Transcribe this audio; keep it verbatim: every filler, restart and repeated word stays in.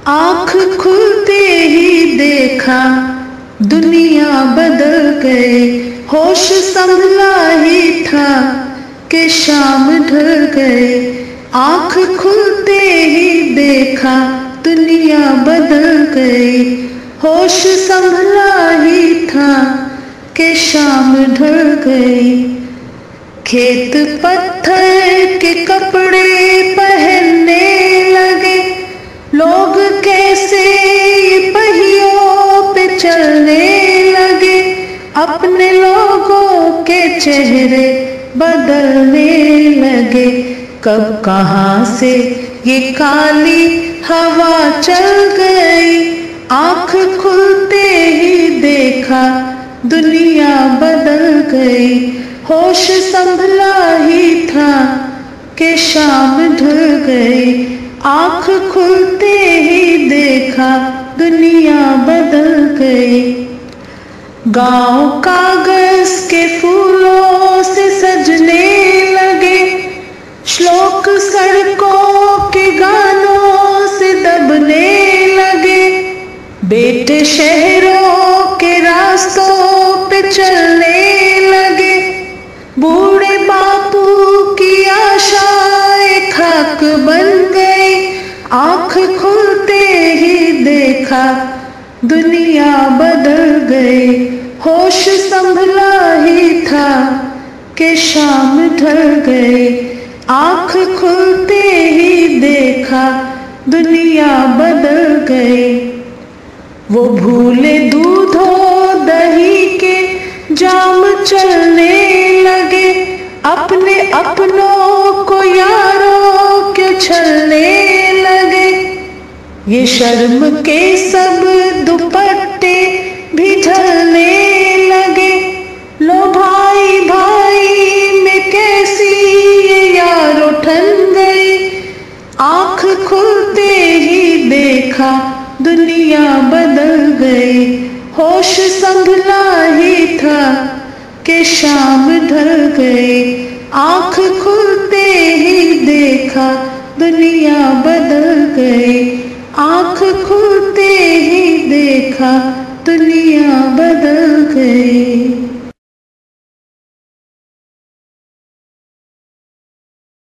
आँख खुलते ही देखा दुनिया बदल गए। होश संभला ही था कि शाम ढल गए। आँख खुलते ही देखा दुनिया बदल गई। होश संभला ही था कि शाम ढल गई। खेत पत्थर के कपड़े पहनने लगे। लोग कैसे पहियों पे चलने लगे। अपने लोगों के चेहरे बदलने लगे। कब कहाँ से ये काली हवा चल गई। आँख खुलते ही देखा दुनिया बदल गई। होश संभला ही था कि शाम ढल गई। आँख खुलते ही देखा दुनिया बदल गई। गाँव कागज के फूलों से सजने लगे। श्लोक सड़कों के गानों से दबने लगे। बेटे शहरों के रास्तों पे चलने लगे। बूढ़े बापू की आशाएं खाक बन गई। आँख खुलते ही देखा दुनिया बदल गई। होश संभला ही था कि शाम ढल गई। आँख खुलते ही देखा दुनिया बदल गई। वो भूले दूधो दही के जाम चलने लगे। अपने अपनों को यारों के छलने लगे। ये शर्म के सब दुपट्टे भी ढलने लगे। लो भाई भाई में कैसी ये यार उठन गई। आँख खुलते ही देखा दुनिया बदल गई। होश संभला ही था कि शाम ढल गई। आँख खुलते ही देखा दुनिया बदल गई। आँख खुलते ही देखा दुनिया बदल गई।